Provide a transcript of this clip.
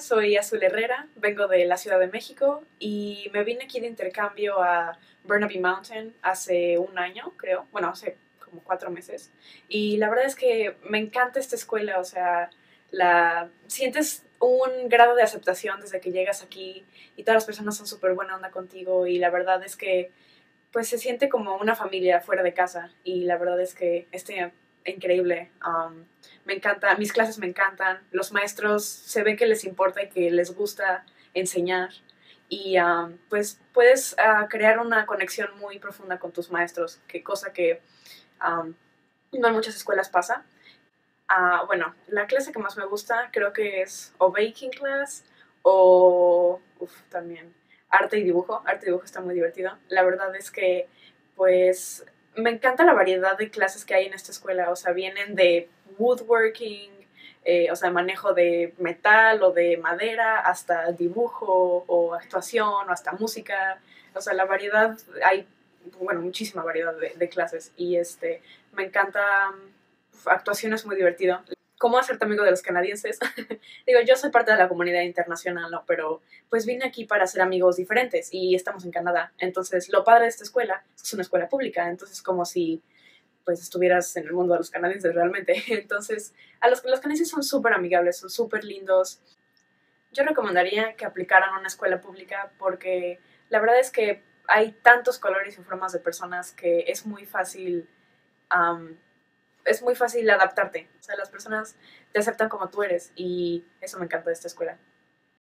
soy Azul Herrera, vengo de la Ciudad de México y me vine aquí de intercambio a Burnaby Mountain hace un año, creo, bueno, hace como 4 meses. Y la verdad es que me encanta esta escuela, o sea, sientes un grado de aceptación desde que llegas aquí y todas las personas son súper buena onda contigo y la verdad es que pues se siente como una familia fuera de casa y la verdad es que increíble. Me encanta, mis clases me encantan, los maestros se ve que les importa y que les gusta enseñar y pues puedes crear una conexión muy profunda con tus maestros, que cosa que no en muchas escuelas pasa. Bueno, la clase que más me gusta creo que es o Baking Class o también arte y dibujo. Arte y dibujo está muy divertido. La verdad es que, pues, me encanta la variedad de clases que hay en esta escuela. O sea, vienen de woodworking, o sea, manejo de metal o de madera, hasta dibujo o actuación o hasta música. O sea, la variedad, hay, bueno, muchísima variedad de clases. Y me encanta actuación es muy divertido. ¿Cómo hacerte amigo de los canadienses? Digo, yo soy parte de la comunidad internacional, ¿no? Pero pues vine aquí para hacer amigos diferentes y estamos en Canadá. Entonces, lo padre de esta escuela es una escuela pública, entonces como si pues estuvieras en el mundo de los canadienses realmente. Entonces, los canadienses son súper amigables, son súper lindos. Yo recomendaría que aplicaran a una escuela pública porque la verdad es que hay tantos colores y formas de personas que um, es muy fácil adaptarte. O sea, las personas te aceptan como tú eres y eso me encanta de esta escuela.